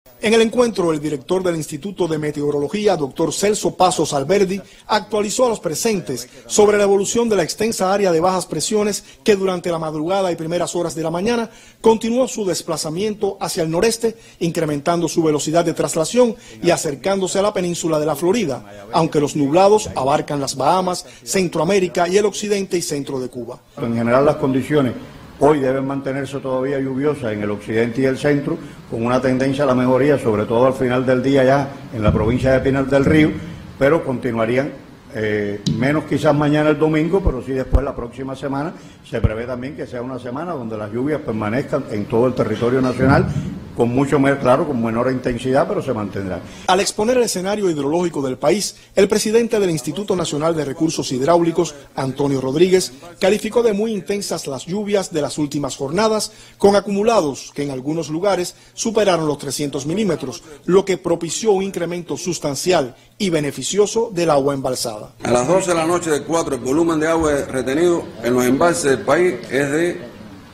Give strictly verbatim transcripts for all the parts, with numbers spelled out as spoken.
En el encuentro, el director del Instituto de Meteorología, doctor Celso Pasos Alberdi, actualizó a los presentes sobre la evolución de la extensa área de bajas presiones que durante la madrugada y primeras horas de la mañana continuó su desplazamiento hacia el noreste, incrementando su velocidad de traslación y acercándose a la península de la Florida, aunque los nublados abarcan las Bahamas, Centroamérica y el occidente y centro de Cuba. En general, las condiciones hoy deben mantenerse todavía lluviosas en el occidente y el centro, con una tendencia a la mejoría, sobre todo al final del día ya en la provincia de Pinar del Río, pero continuarían eh, menos quizás mañana el domingo, pero sí después la próxima semana. Se prevé también que sea una semana donde las lluvias permanezcan en todo el territorio nacional, con mucho más, claro, con menor intensidad, pero se mantendrán. Al exponer el escenario hidrológico del país, el presidente del Instituto Nacional de Recursos Hidráulicos, Antonio Rodríguez, calificó de muy intensas las lluvias de las últimas jornadas, con acumulados que en algunos lugares superaron los trescientos milímetros, lo que propició un incremento sustancial y beneficioso del agua embalsada. A las doce de la noche del cuatro, el volumen de agua retenido en los embalses del país es de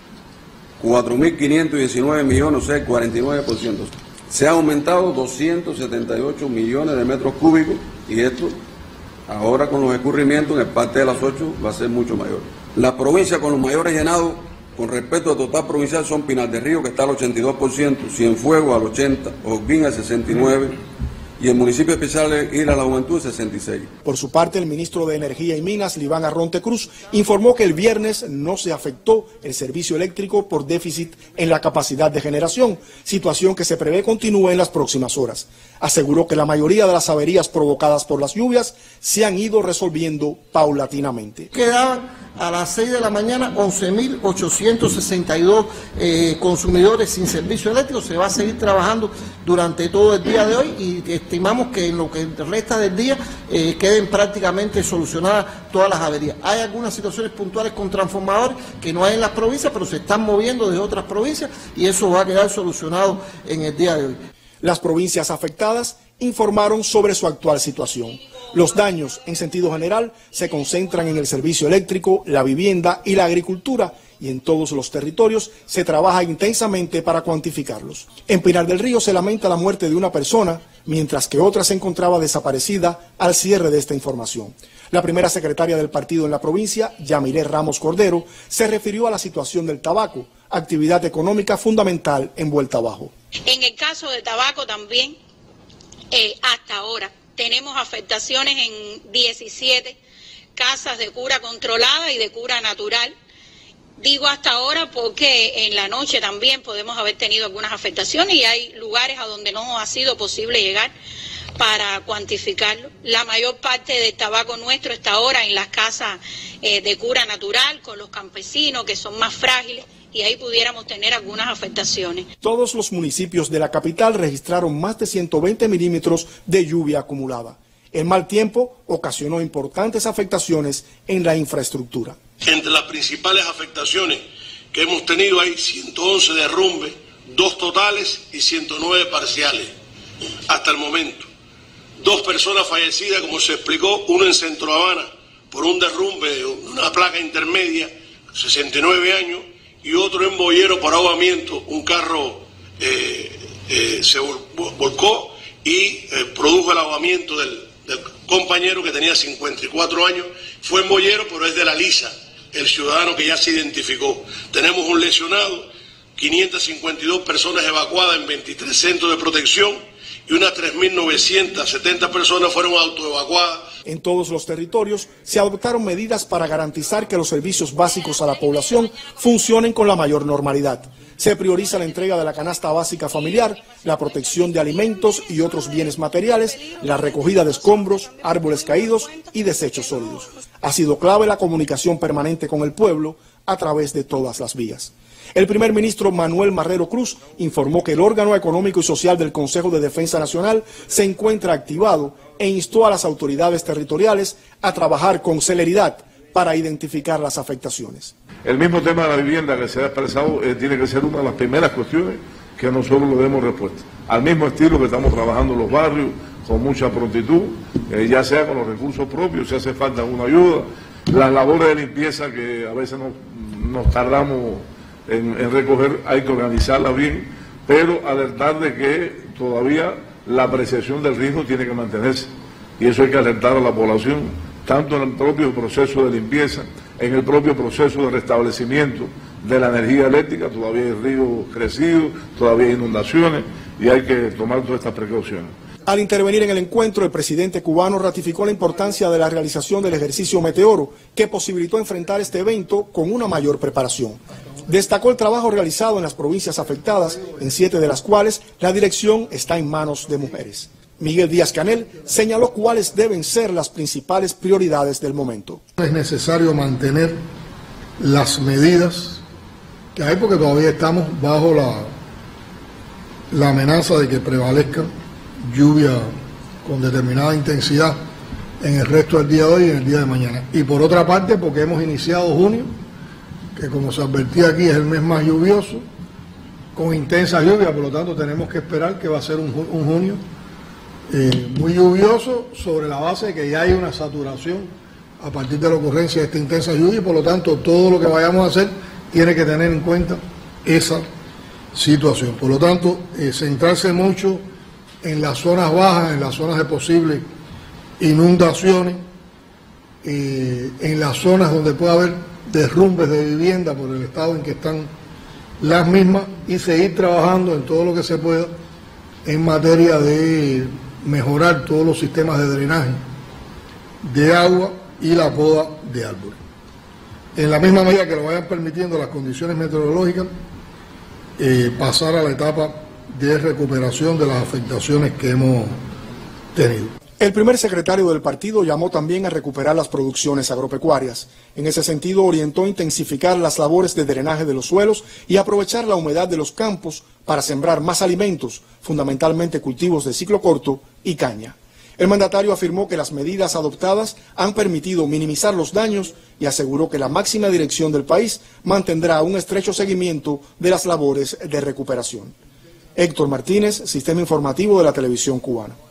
cuatro mil quinientos diecinueve millones, o sea, el cuarenta y nueve por ciento. Se ha aumentado doscientos setenta y ocho millones de metros cúbicos y esto, ahora con los escurrimientos en el parte de las ocho, va a ser mucho mayor. Las provincias con los mayores llenados con respecto al total provincial son Pinar del Río, que está al ochenta y dos por ciento, Cienfuegos al ochenta por ciento, Holguín al sesenta y nueve por ciento, y el municipio especial de Isla La Juventud sesenta y seis. Por su parte, el ministro de Energía y Minas, Liván Arronte Cruz, informó que el viernes no se afectó el servicio eléctrico por déficit en la capacidad de generación, situación que se prevé continúe en las próximas horas. Aseguró que la mayoría de las averías provocadas por las lluvias se han ido resolviendo paulatinamente. Quedaban a las seis de la mañana once mil ochocientos sesenta y dos eh, consumidores sin servicio eléctrico. Se va a seguir trabajando durante todo el día de hoy y estimamos que en lo que resta del día eh, queden prácticamente solucionadas todas las averías. Hay algunas situaciones puntuales con transformadores que no hay en las provincias, pero se están moviendo de otras provincias y eso va a quedar solucionado en el día de hoy. Las provincias afectadas informaron sobre su actual situación. Los daños, en sentido general, se concentran en el servicio eléctrico, la vivienda y la agricultura, y en todos los territorios se trabaja intensamente para cuantificarlos. En Pinar del Río se lamenta la muerte de una persona, mientras que otra se encontraba desaparecida al cierre de esta información. La primera secretaria del partido en la provincia, Yamilé Ramos Cordero, se refirió a la situación del tabaco, actividad económica fundamental en Vuelta Abajo. En el caso del tabaco también, eh, hasta ahora, tenemos afectaciones en diecisiete casas de cura controlada y de cura natural. Digo hasta ahora porque en la noche también podemos haber tenido algunas afectaciones y hay lugares a donde no ha sido posible llegar para cuantificarlo. La mayor parte del tabaco nuestro está ahora en las casas eh, de cura natural con los campesinos que son más frágiles y ahí pudiéramos tener algunas afectaciones. Todos los municipios de la capital registraron más de ciento veinte milímetros de lluvia acumulada. El mal tiempo ocasionó importantes afectaciones en la infraestructura. Entre las principales afectaciones que hemos tenido hay ciento once derrumbes, dos totales y ciento nueve parciales hasta el momento. Dos personas fallecidas, como se explicó, uno en Centro Habana por un derrumbe de una placa intermedia, sesenta y nueve años, y otro en Boyero por ahogamiento. Un carro eh, eh, se volcó y eh, produjo el ahogamiento del, del compañero que tenía cincuenta y cuatro años. Fue en Boyero, pero es de La Lisa, el ciudadano que ya se identificó. Tenemos un lesionado, quinientas cincuenta y dos personas evacuadas en veintitrés centros de protección y unas tres mil novecientas setenta personas fueron autoevacuadas. En todos los territorios se adoptaron medidas para garantizar que los servicios básicos a la población funcionen con la mayor normalidad. Se prioriza la entrega de la canasta básica familiar, la protección de alimentos y otros bienes materiales, la recogida de escombros, árboles caídos y desechos sólidos. Ha sido clave la comunicación permanente con el pueblo a través de todas las vías. El primer ministro Manuel Marrero Cruz informó que el órgano económico y social del Consejo de Defensa Nacional se encuentra activado e instó a las autoridades territoriales a trabajar con celeridad para identificar las afectaciones. El mismo tema de la vivienda que se ha expresado eh, tiene que ser una de las primeras cuestiones que nosotros le demos respuesta. Al mismo estilo que estamos trabajando en los barrios, con mucha prontitud, eh, ya sea con los recursos propios, si hace falta alguna ayuda, las labores de limpieza que a veces nos, nos tardamos en, en recoger, hay que organizarla bien, pero alertar de que todavía la apreciación del riesgo tiene que mantenerse. Y eso hay que alertar a la población, tanto en el propio proceso de limpieza, en el propio proceso de restablecimiento de la energía eléctrica. Todavía hay ríos crecidos, todavía hay inundaciones y hay que tomar todas estas precauciones. Al intervenir en el encuentro, el presidente cubano ratificó la importancia de la realización del ejercicio Meteoro, que posibilitó enfrentar este evento con una mayor preparación. Destacó el trabajo realizado en las provincias afectadas, en siete de las cuales la dirección está en manos de mujeres. Miguel Díaz-Canel señaló cuáles deben ser las principales prioridades del momento. Es necesario mantener las medidas que hay porque todavía estamos bajo la, la amenaza de que prevalezca lluvia con determinada intensidad en el resto del día de hoy y en el día de mañana. Y por otra parte, porque hemos iniciado junio, que como se advertía aquí es el mes más lluvioso, con intensa lluvia, por lo tanto tenemos que esperar que va a ser un, un junio eh, muy lluvioso, sobre la base de que ya hay una saturación a partir de la ocurrencia de esta intensa lluvia, y por lo tanto todo lo que vayamos a hacer tiene que tener en cuenta esa situación. Por lo tanto, eh, centrarse mucho en las zonas bajas, en las zonas de posibles inundaciones, eh, en las zonas donde pueda haber derrumbes de vivienda por el estado en que están las mismas, y seguir trabajando en todo lo que se pueda en materia de mejorar todos los sistemas de drenaje de agua y la poda de árboles. En la misma medida que lo vayan permitiendo las condiciones meteorológicas, eh, pasar a la etapa de recuperación de las afectaciones que hemos tenido. El primer secretario del partido llamó también a recuperar las producciones agropecuarias. En ese sentido, orientó intensificar las labores de drenaje de los suelos y aprovechar la humedad de los campos para sembrar más alimentos, fundamentalmente cultivos de ciclo corto y caña. El mandatario afirmó que las medidas adoptadas han permitido minimizar los daños y aseguró que la máxima dirección del país mantendrá un estrecho seguimiento de las labores de recuperación. Héctor Martínez, Sistema Informativo de la Televisión Cubana.